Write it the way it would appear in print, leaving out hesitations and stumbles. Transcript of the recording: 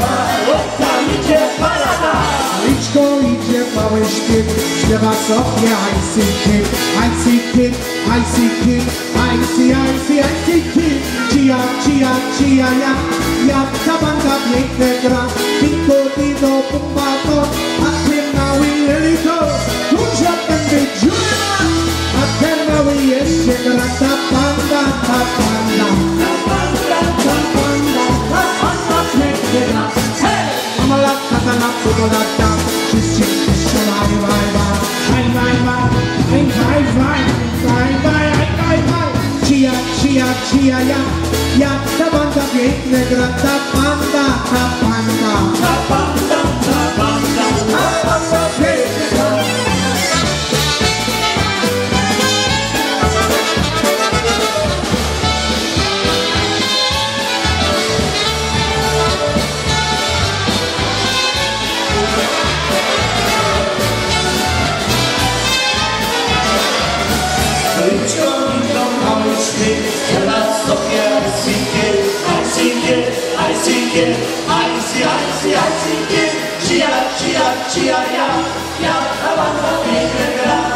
tam idzie parada. Liczko idzie mały szpieg, śpiewa sobie I see kid, I see kid, I see kid, I see kid. Cia, cia, cia, jak ta banda pięknie gra. Dingo, dido, pumba, to, a ten mały jelito. Duża będzie dziura, a ten mały jeszcze gra. Ta banda, ta banda. Ta banda, ta banda, ta banda pięknie gra. Hej! Amala, katana, podolata, wszyscy strzelają, waj, waj, waj, waj, waj, waj, waj, waj, waj, waj. Cia, cia, cia, jak ta banda pięknie gra. Ta banda, ta banda. Ta banda, ta banda, ta banda pięknie gra. Liczko idą mały szpik, śpiewa sobie I see kid, I see kid, I see kid, I see kid. Cia, cia, cia, ja ta banda pięknie gra.